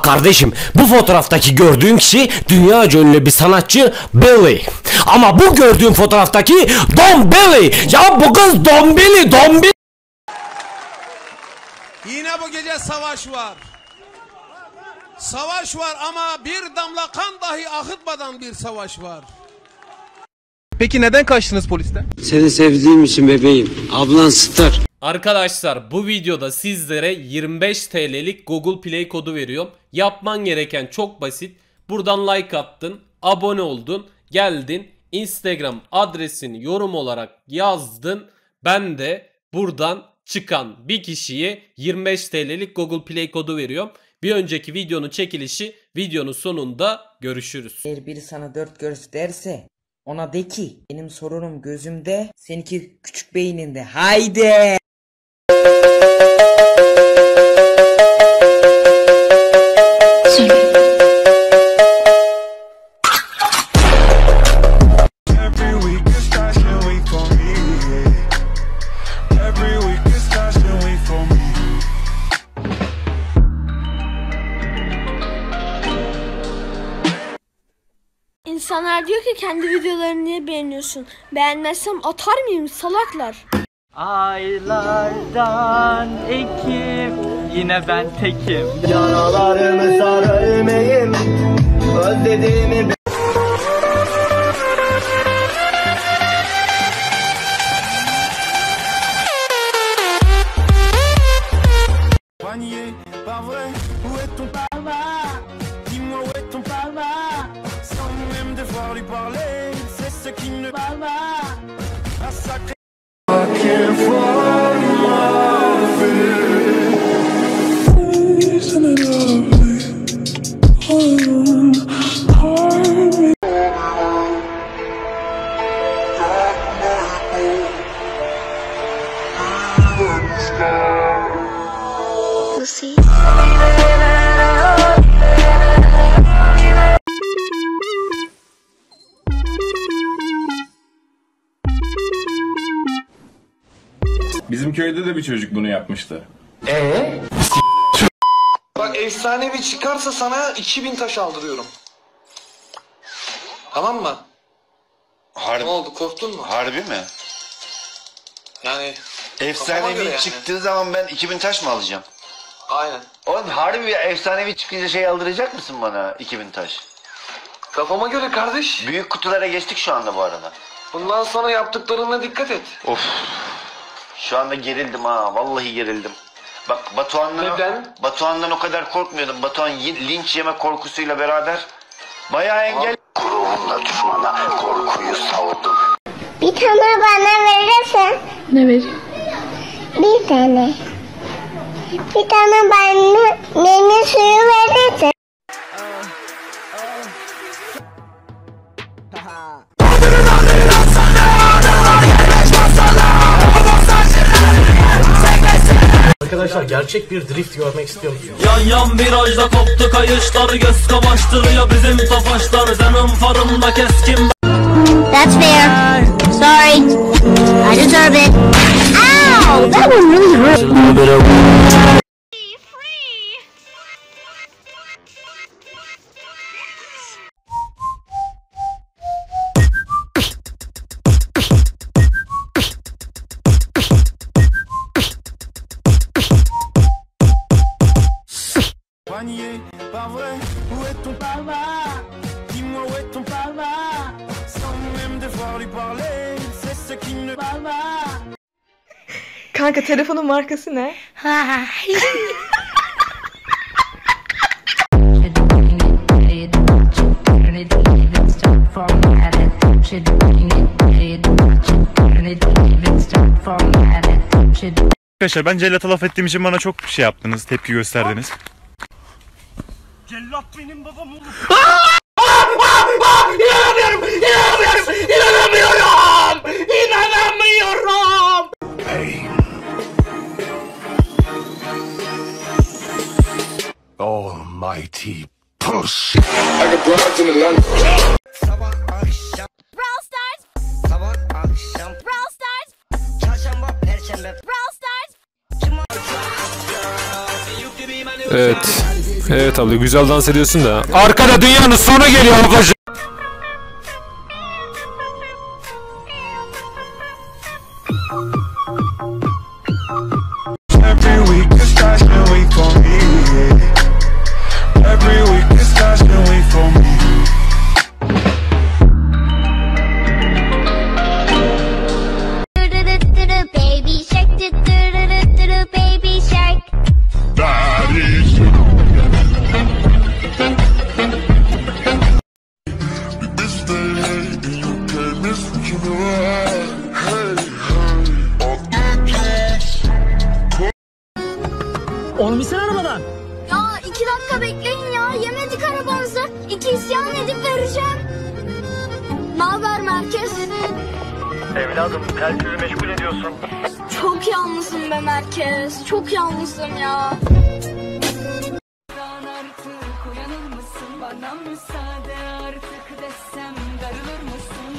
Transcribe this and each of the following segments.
Kardeşim, bu fotoğraftaki gördüğün kişi dünyaca ünlü bir sanatçı Billy. Ama bu gördüğün fotoğraftaki Don Billy. Ya bu kız Don Billy, Don Billy. Yine bu gece savaş var. Savaş var ama bir damla kan dahi akıtmadan bir savaş var. Peki neden kaçtınız polisten? Seni sevdiğim için bebeğim. Ablan Star. Arkadaşlar bu videoda sizlere 25 TL'lik Google Play kodu veriyorum. Yapman gereken çok basit. Buradan like attın, abone oldun, geldin, Instagram adresini yorum olarak yazdın. Ben de buradan çıkan bir kişiye 25 TL'lik Google Play kodu veriyorum. Bir önceki videonun çekilişi videonun sonunda görüşürüz. Eğer biri sana dört göz derse ona de ki benim sorunum gözümde, seninki küçük beyninde. Haydi. İnsanlar diyor ki kendi videolarını niye beğeniyorsun? Beğenmezsem atar mıyım salaklar? Aylardan Ekim, yine ben tekim. Yaralarımı sar ölmeyim, özlediğimi Bizim köyde de bir çocuk bunu yapmıştı. Bak efsanevi çıkarsa sana 2000 taş aldırıyorum. Tamam mı? Harbi. Ne oldu, korktun mu? Harbi mi? Yani efsanevi çıktığı zaman ben 2000 taş mı alacağım? Aynen. Oğlum harbi bir efsanevi çıkınca şey aldıracak mısın bana 2000 taş? Kafama göre kardeş. Büyük kutulara geçtik şu anda bu arada. Bundan sonra yaptıklarına dikkat et. Of. Şu anda gerildim ha. Vallahi gerildim. Bak Batuhan'dan o kadar korkmuyordum. Batuhan linç yeme korkusuyla beraber bayağı engel. Kurumla düşmana korkuyu savurdum. Bir tane bana verirsen. Ne vereyim? Bir tane. Bir tane bana meyve suyu verirsen. Arkadaşlar gerçek bir drift görmek istiyor musunuz? Yan yan virajda koptu kayışlar, göz kamaştırıyor bizim tofaşlar, canım farımda keskin. That's fair. Sorry. I deserve it. Ow! That one really hurt. Pas vrai, où est ton papa? Dis-moi où est ton papa? Sans même devoir lui parler, c'est ce qui ne parle pas. Kanka telefonun markası ne? Arkadaşlar ben cellata laf ettiğim için bana çok şey yaptınız, tepki gösterdiniz. Cellat benim babam oğlum. İnanamıyorum! Almighty push. Brawl Stars. Brawl Stars. Çarşamba, perşembe. Brawl Stars. Evet. Evet abla güzel dans ediyorsun da. Arkada dünyanın sonu geliyor ablacığım. Every week is fashion week for me. Every week is fashion week for me. Baby shark, baby shark. Oğlum sen arabadan. Ya 2 dakika bekleyin ya. Yemedik arabanızı. 2 isyan edip vereceğim. Ne haber merkez? Evladım telsizi meşgul ediyorsun. Çok yalnızım be merkez. Çok yalnızım ya. Bana müsaade artık desem darılır mısın?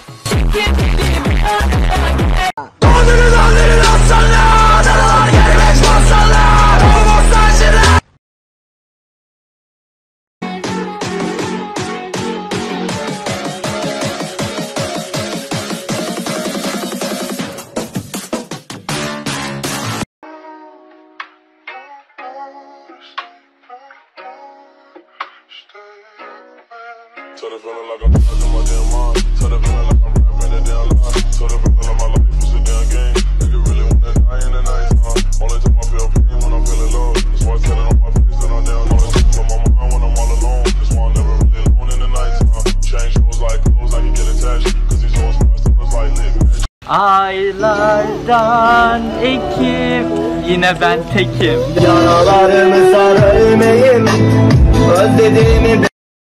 Aylardan ekip yine ben tekim. Yaralarımı sarılmayayım, özlediğimi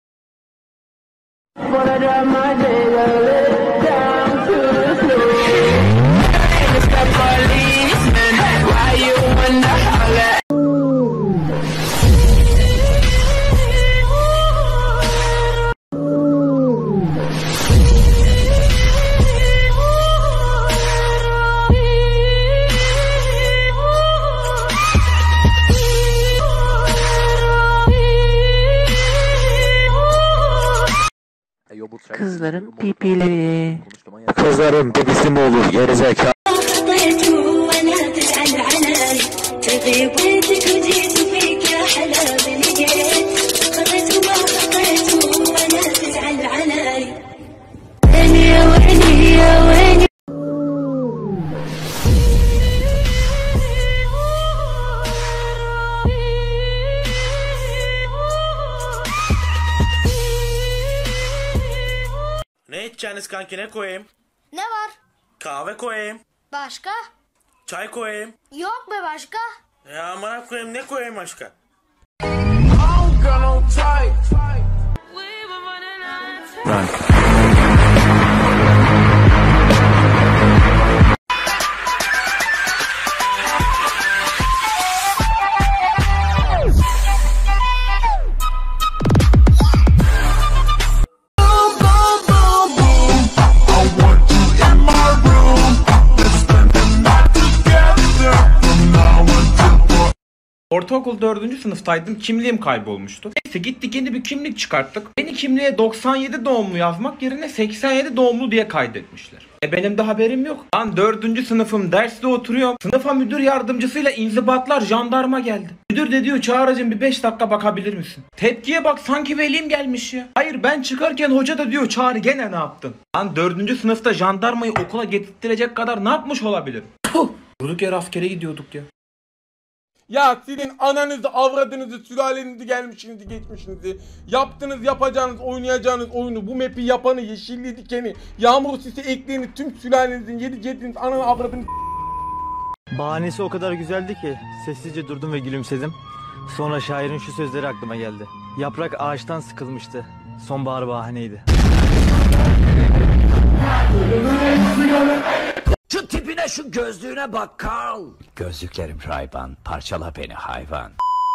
Kızların pipileri. Kızların pipisi mi olur gerizekalı? Ne içeceğiniz kanki, ne koyayım? Ne var? Kahve koyayım. Başka? Çay koyayım. Yok be başka. Ya amına koyayım, ne koyayım başka? Ortaokul 4. sınıftaydım, kimliğim kaybolmuştu. Neyse gittik yeni bir kimlik çıkarttık. Beni kimliğe 97 doğumlu yazmak yerine 87 doğumlu diye kaydetmişler. Benim de haberim yok. Ben 4. sınıfım, derste oturuyorum. Sınıfa müdür yardımcısıyla inzibatlar, jandarma geldi. Müdür de diyor Çağrı'cığım bir 5 dakika bakabilir misin? Tepkiye bak, sanki velim gelmiş ya. Hayır, ben çıkarken hoca da diyor Çağrı gene ne yaptın? Ben 4. sınıfta jandarmayı okula getirtirecek kadar ne yapmış olabilirim? Puh! Durduk yere askere gidiyorduk ya. Ya sizin ananızı, avradınızı, sülalenizi, gelmişinizi, geçmişinizi, yaptığınız, yapacağınız, oynayacağınız oyunu, bu map'i yapanı, yeşilli dikeni, yağmur sisi ekleyeni, tüm sülalenizin, yedi cediniz, ananı, avradını... Bahanesi o kadar güzeldi ki sessizce durdum ve gülümsedim. Sonra şairin şu sözleri aklıma geldi. Yaprak ağaçtan sıkılmıştı. Sonbahar bahaneydi. Şu tipine, şu gözlüğüne bak Karl. Gözlüklerim Ray-Ban, parçala beni hayvan.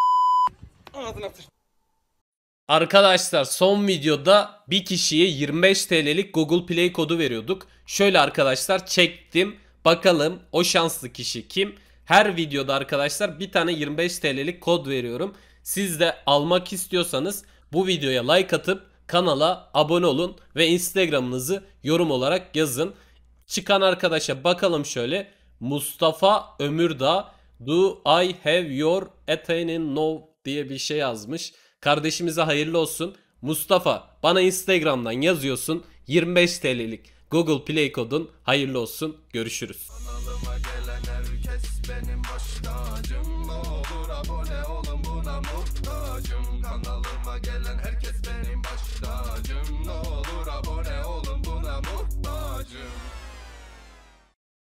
Arkadaşlar son videoda bir kişiye 25 TL'lik Google Play kodu veriyorduk. Şöyle arkadaşlar çektim. Bakalım o şanslı kişi kim? Her videoda arkadaşlar bir tane 25 TL'lik kod veriyorum. Siz de almak istiyorsanız bu videoya like atıp kanala abone olun ve Instagram'ınızı yorum olarak yazın. Çıkan arkadaşa bakalım şöyle. Mustafa Ömürdağ Do I have your attaining no diye bir şey yazmış. Kardeşimize hayırlı olsun. Mustafa bana Instagram'dan yazıyorsun. 25 TL'lik Google Play kodun hayırlı olsun. Görüşürüz. Kanalıma gelen herkes benim baş tacım. Ne olur abone olun, buna muhtacım. Kanalıma gelen herkes